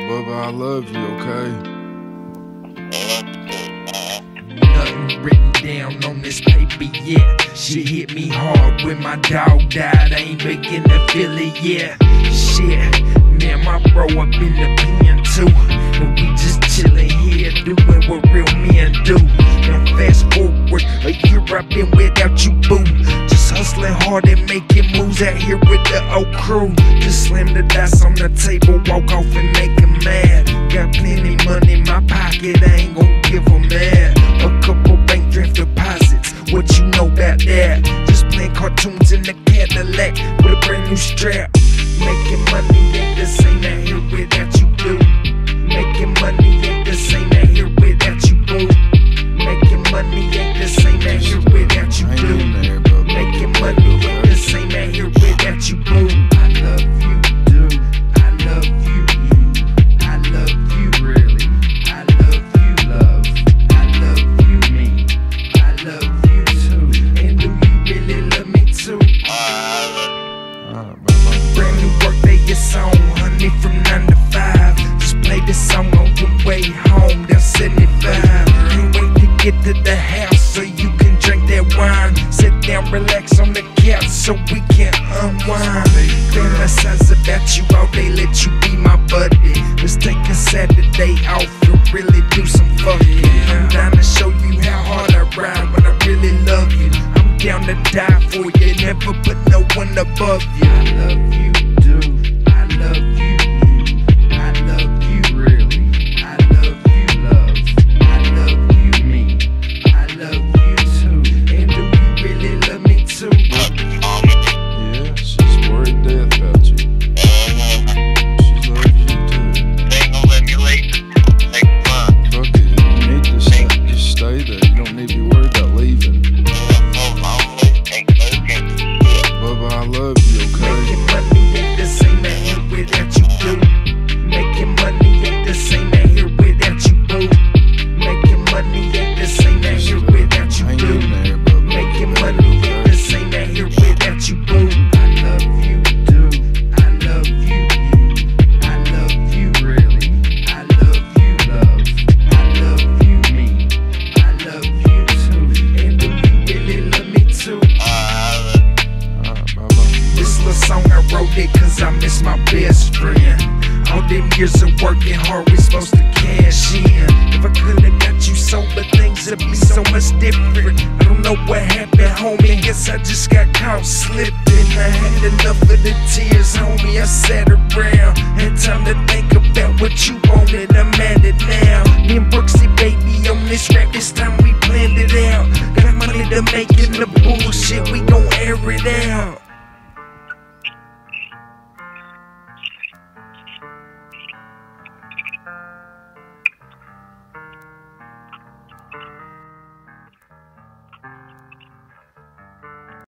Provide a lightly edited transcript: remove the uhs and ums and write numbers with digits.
Bubba, I love you, okay? Nothing written down on this paper yet. Shit hit me hard when my dog died. I ain't begin to feel it yet. Shit, man, my bro up in the pen too. And we just chillin' here doing what real men do. And fast forward a year I've been without you, boo. Just hustling hard and making moves out here with the old crew. Just slam the dice on the table, walk off and make 'em mad. Got plenty money in my pocket, I ain't gon' give 'em mad. A couple bank draft deposits, what you know about that? Just playing cartoons in the Cadillac with a brand new strap. Making money ain't the same out here without you, boo. Making money ain't the same out here without you, boo. Making money ain't the same out here without you, boo. Making money ain't the same out here without you, boo. I love you, dude. I love you, I love you, really. I love you, love. I love you, me. I love you too. And do you really love me too? Brand new birthday, it's on, honey, from 9 to 5. Just play this song on your way home, down 75. Can't wait to get to the house so you can drink that wine. Sit down, relax on the couch so we can unwind. Fantasize about you all day, let you be my buddy. Let's take a Saturday off and really do some fucking. I'm down to show you how hard I ride when I really love you. I'm down to die for you, never put no one above you. I love you, dude. I love you, I love you, really. I love you, love. I love you, me. I love you too. And do you really love me too? Yeah, she's worried death about you. She loves you too. They gon' let me leave. Take fun. Fuck it, you need to just stay there. You don't need to be worried about leaving. Bubba, I love you, okay? Making money ain't the same out here without you, boo. Making money ain't the same out here without you, boo. Making money ain't the same out here without you, Hang boo. in there, Bubba. Making money ain't the same out here without you, boo. I love you, dude. I love you, I love you, really. I love you, love. I love you, me. I love you too. And do you really love me too? This little song I wrote it cause I miss my best friend. All them years of working hard, we supposed to cash in. If I could've got you sober, things would be so much different. I don't know what happened, homie, guess I just got caught slipping. I had enough of the tears, homie, I sat around. Had time to think about what you wanted, I'm at it now. Me and Brooksy